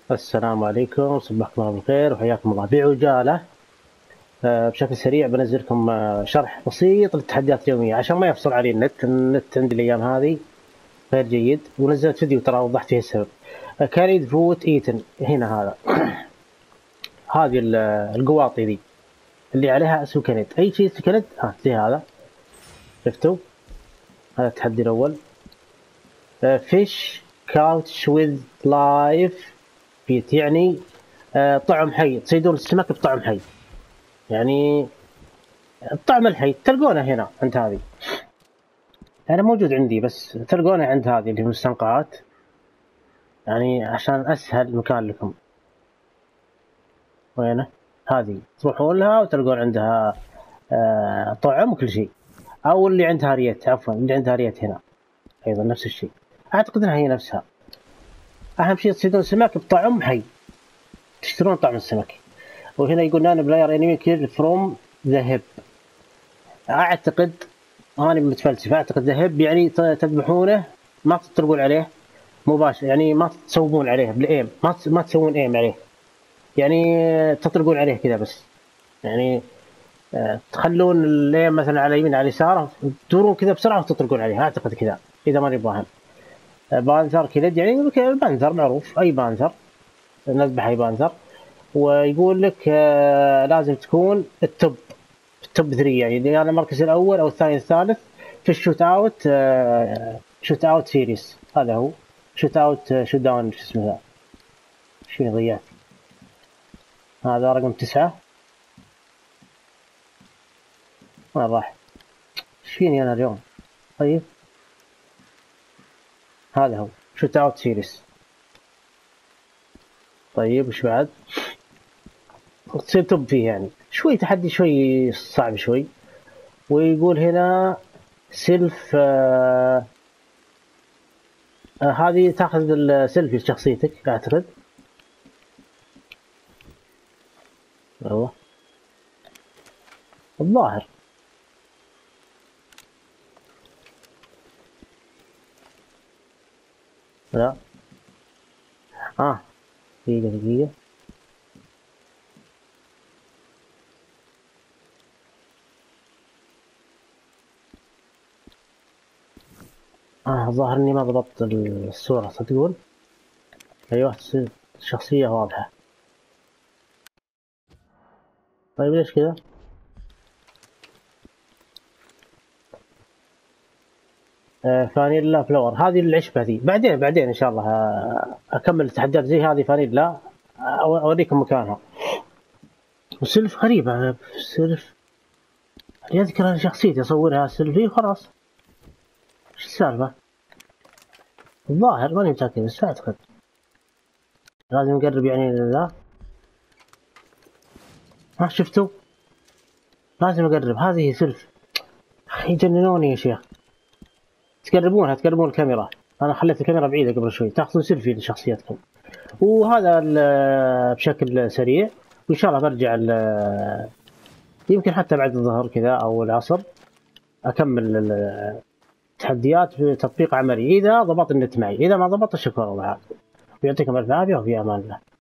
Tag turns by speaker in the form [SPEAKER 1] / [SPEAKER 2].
[SPEAKER 1] السلام عليكم، صبحكم الله بالخير وحياكم الله بعجالة. بشكل سريع بنزل لكم شرح بسيط للتحديات اليومية عشان ما يفصل علي النت عندي الأيام هذه غير جيد، ونزلت فيديو ترى وضحت فيه السبب. كاريد فوت ايتن هنا هذا هذه القواطي ذي اللي عليها اسم كند، أي شيء كند زي هذا، شفتوا؟ هذا التحدي الأول. فيش كاوتش وذ لايف فيت، يعني طعم حي، تصيدون السمك بطعم حي، يعني الطعم الحي تلقونه هنا عند هذه. أنا موجود عندي بس تلقونه عند هذه اللي في المستنقعات، يعني عشان أسهل مكان لكم. وينه؟ هذه تروحون لها وتلقون عندها طعم وكل شيء. أو اللي عندها ريت، عفوا اللي عندها ريت هنا أيضا نفس الشيء، أعتقد أنها هي نفسها. أهم شيء تصيدون سمك بطعم حي، تشترون طعم السمك. وهنا يقول نان بلاير انمي كيل فروم ذا هيب. أعتقد أنا متفلسف، أعتقد ذهب يعني تذبحونه، ما تطرقون عليه مباشر، يعني ما تصوبون عليه بالايم، ما تسوون ايم عليه، يعني تطرقون عليه كذا بس، يعني تخلون الايم مثلا على اليمين على اليسار، تدورون كذا بسرعه وتطرقون عليه، اعتقد كذا اذا ماني فاهم. بانثر كيلد يعني بانثر معروف، اي بانثر نذبح اي بانثر. ويقول لك لازم تكون التوب 3، يعني اذا انا المركز الاول او الثاني الثالث في الشوت اوت، شوت اوت سيريس، هذا هو شوت اوت شوت داون، شو اسمه ذا، شو ضيعت. هذا رقم 9، وين راح؟ ايش فيني انا اليوم؟ طيب هذا هو شوت اوت سيريس. طيب وش بعد؟ تصير توب فيه، يعني شوي تحدي، شوي صعب شوي. ويقول هنا سيلف، هذه تاخذ السيلفي لشخصيتك اعتقد. والله الظاهر لا. دقيقة دقيقة. ظاهر اني ما ضبطت الصورة صدقون. ايوه الشخصية واضحة. طيب ليش كذا؟ فانيلا فلور، هذه العشبة ذي بعدين ان شاء الله اكمل التحديات زي هذه فانيلا، اوريكم مكانها. وسلف غريبة، سلف يذكر انا شخصيتي اصورها سلفي وخلاص، ايش السالفة؟ الظاهر ماني متأكد بس اعتقد لازم نقرب يعني ذا. ها شفتوا؟ لازم اقرب، هذه سلف. يجننوني يا شيخ. تقربون الكاميرا، انا خليت الكاميرا بعيدة قبل شوي، تاخذون سيلفي لشخصيتكم. وهذا بشكل سريع، وان شاء الله برجع يمكن حتى بعد الظهر كذا او العصر اكمل التحديات بتطبيق عملي، اذا ضبط النت معي، اذا ما ضبط شكرا الله، ويعطيكم الف عافيه وفي امان الله.